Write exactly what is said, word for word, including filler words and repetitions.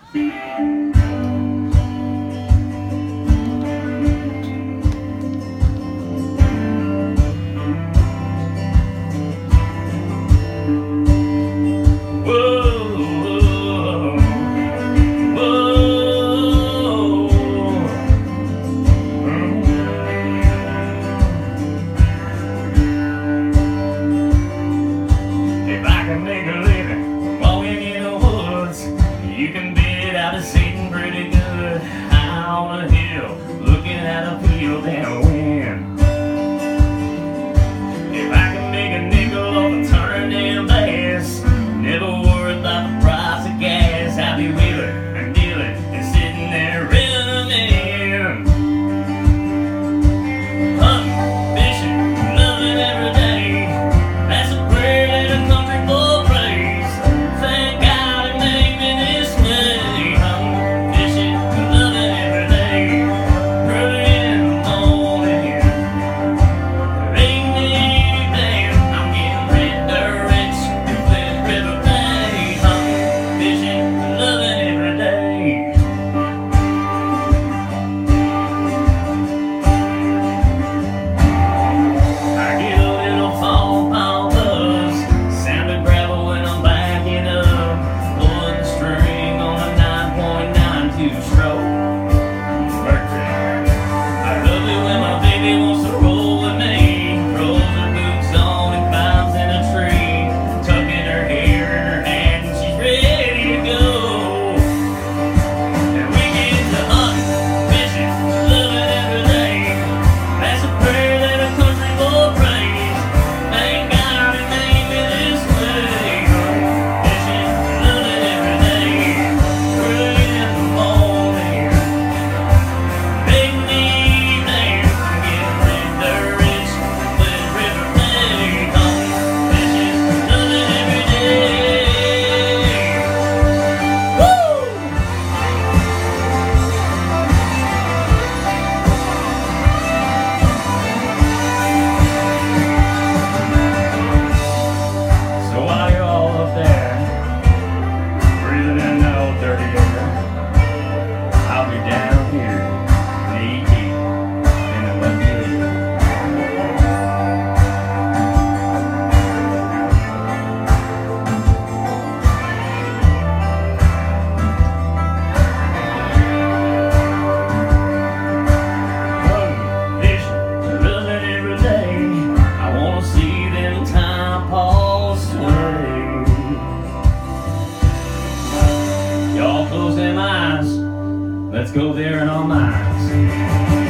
You can bid out of Satan pretty good high on a hill, looking at a field and win. If I can make a nickel off a turn damn bass, never worried about the price of gas, I'll be wheeling and dealing and sitting there reeling in. Hunting, fishing, loving every day, that's a prayer that a country boy prays. Thank God it made me this way. Hunting, fishing, loving every day, early in the morning, late in the evening, I'm getting rid dirt rich and Flint River Bay. Hunting, fishing, loving every day. I get a little fall pound buzz, sounding gravel when I'm backing up, pulling the string on a nine point nine two stroke Mercury. I love it when my baby wants to roll with me, throws her boots on and climbs in a tree, tucking her hair in her hat and she's ready to go. And we get to hunting, fishing, loving every day, that's a prayer that a country boy prays. Thank God it made me this way. Hunting, fishing, loving every day, early in the morning, late in the evening, I'm getting rid dirt rich, Flint River Bay. Hunting, fishing, loving every day. Woo! So while you're all up there, breathing in the old dirty air, I'll be down here, knee deep in the bucket. Hunting, fishing, loving every day, I wanna see them time paws sway. Y'all close them eyes, let's go there in our minds.